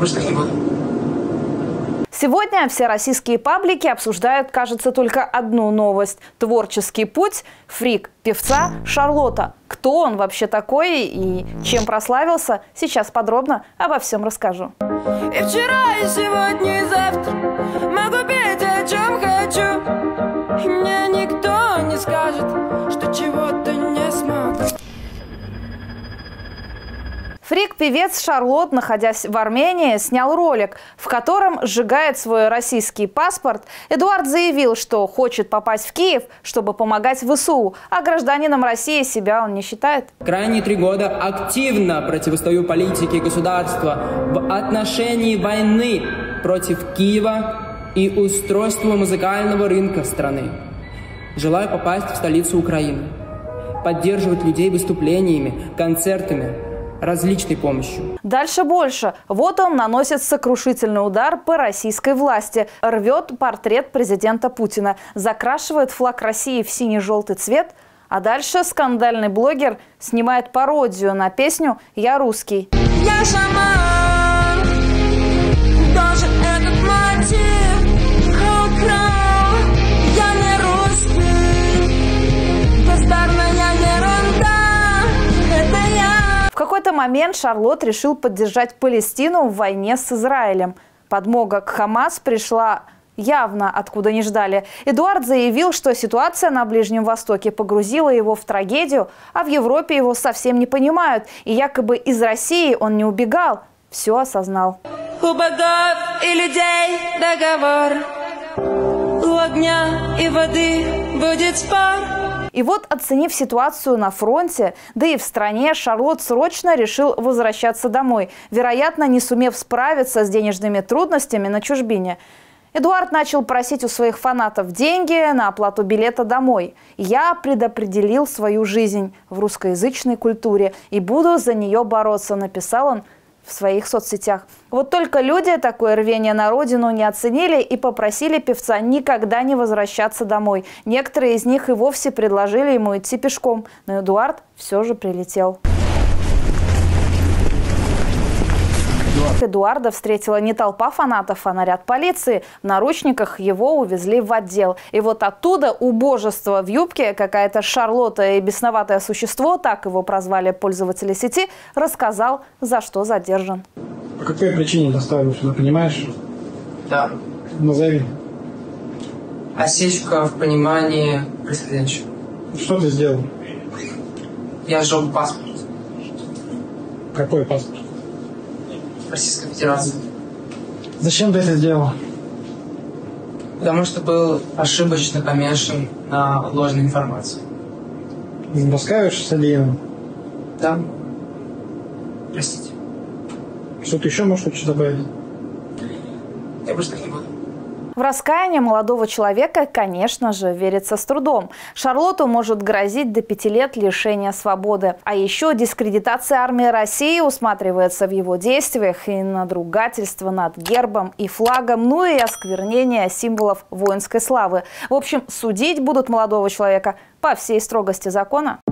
больше так не буду. Сегодня все российские паблики обсуждают, кажется, только одну новость. Творческий путь фрик певца Шарлота. Кто он вообще такой и чем прославился, сейчас подробно обо всем расскажу. И вчера, и сегодня, и завтра могу петь, о чем хочу. И мне никто не скажет, что чего-то не смогу. Фрик-певец Шарлот, находясь в Армении, снял ролик, в котором сжигает свой российский паспорт. Эдуард заявил, что хочет попасть в Киев, чтобы помогать ВСУ, а гражданином России себя он не считает. Крайние 3 года активно противостою политике государства в отношении войны против Киева и устройства музыкального рынка страны. Желаю попасть в столицу Украины, поддерживать людей выступлениями, концертами, различной помощью. Дальше больше. Вот он наносит сокрушительный удар по российской власти. Рвет портрет президента Путина. Закрашивает флаг России в синий-желтый цвет. А дальше скандальный блогер снимает пародию на песню «Я русский». Я шаман, даже этот мотив украл. Я не русский, бездарная ерунда, это я. В какой-то момент Шарлот решил поддержать Палестину в войне с Израилем. Подмога к Хамас пришла явно откуда не ждали. Эдуард заявил, что ситуация на Ближнем Востоке погрузила его в трагедию, а в Европе его совсем не понимают. И якобы из России он не убегал, все осознал. У богов и людей договор, у огня и воды будет спор. И вот, оценив ситуацию на фронте, да и в стране, Шарлот срочно решил возвращаться домой, вероятно, не сумев справиться с денежными трудностями на чужбине. Эдуард начал просить у своих фанатов деньги на оплату билета домой. «Я предопределил свою жизнь в русскоязычной культуре и буду за нее бороться», написал он в своих соцсетях. Вот только люди такое рвение на родину не оценили и попросили певца никогда не возвращаться домой. Некоторые из них и вовсе предложили ему идти пешком, но Эдуард все же прилетел. Эдуарда встретила не толпа фанатов, а наряд полиции. В наручниках его увезли в отдел. И вот оттуда убожество в юбке, какая-то Шарлота и бесноватое существо, так его прозвали пользователи сети, рассказал, за что задержан. По какой причине доставили сюда, понимаешь? Да. Назови. Осечка в понимании происходящего. Что ты сделал? Я сжег паспорт Какой паспорт? Российской Федерации. Зачем ты это сделал? Потому что был ошибочно помешан на ложной информации. Раскаиваешься содеянным? Да. Простите. Что-то еще можешь что-то добавить? Я больше так не буду. В раскаяние молодого человека, конечно же, верится с трудом. Шарлоту может грозить до 5 лет лишения свободы. А еще дискредитация армии России усматривается в его действиях и надругательство над гербом и флагом, ну и осквернение символов воинской славы. В общем, судить будут молодого человека по всей строгости закона.